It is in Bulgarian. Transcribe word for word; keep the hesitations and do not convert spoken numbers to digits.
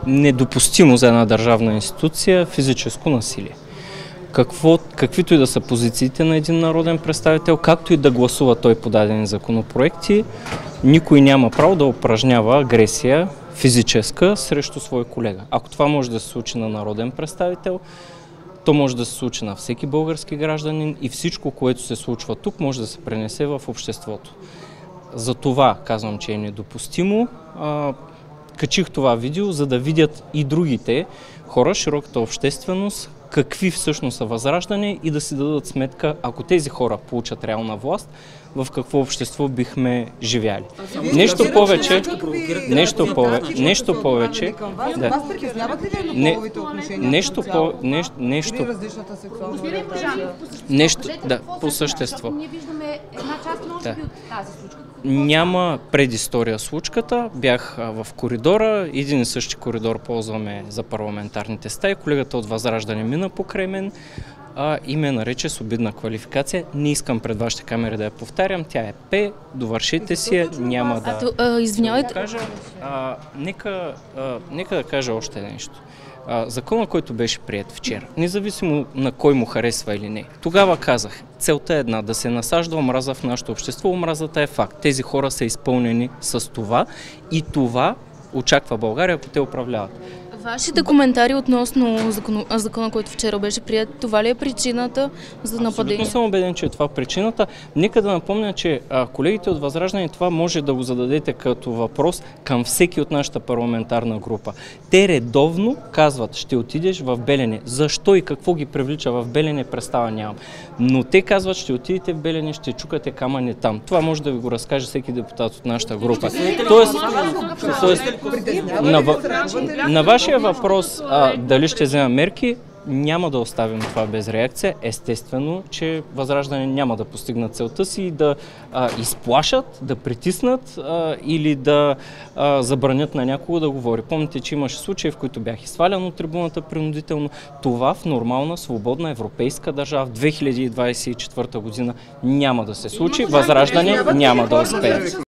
недопустимо за една държавна институция физическо насилие. Какво, каквито и да са позициите на един народен представител, както и да гласува той по дадени законопроекти, никой няма право да упражнява агресия физическа срещу свой колега. Ако това може да се случи на народен представител, то може да се случи на всеки български гражданин и всичко, което се случва тук, може да се пренесе в обществото. За това казвам, че е недопустимо. А, качих това видео, за да видят и другите хора, широката общественост, какви всъщност са Възраждане и да си дадат сметка, ако тези хора получат реална власт, в какво общество бихме живяли. Нещо повече, нещо повече, нещо повече, да. Нещо по, нещо, нещо, нещо, да, по същество. Да. Няма предистория случката, бях в коридора, един и същи коридор ползваме за парламентарните стаи, колегата от Възраждане мина покрай мен а, и ме нарече с обидна квалификация. Не искам пред вашите камери да я повтарям, тя е П, довършите си я, няма да... А, а, извинявайте. Да кажа, а, нека, а, нека да кажа още нещо. Закона, който беше прият вчера, независимо на кой му харесва или не, тогава казах, целта е една, да се насажда омраза в нашето общество. Омразата е факт. Тези хора са изпълнени с това и това очаква България, ако те управляват. Вашите коментари относно закона, закона, който вчера беше прият, това ли е причината за нападение? Абсолютно съм убеден, че е това причината. Нека да напомня, че а, колегите от Възраждане, това може да го зададете като въпрос към всеки от нашата парламентарна група. Те редовно казват, ще отидеш в Белене. Защо и какво ги привлича в Белене, представа нямам. Но те казват, ще отидете в Белене, ще чукате камъни там. Това може да ви го разкаже всеки депутат от нашата група. Тоест, тоест на, на вашия въпрос а, дали ще взема мерки, няма да оставим това без реакция. Естествено, че Възраждане няма да постигнат целта си и да а, изплашат, да притиснат а, или да а, забранят на някого да говори. Помните, че имаше случаи, в които бях изсвалян от трибуната принудително. Това в нормална, свободна европейска държава в две хиляди двадесет и четвърта година няма да се случи. Възраждане няма да успеят.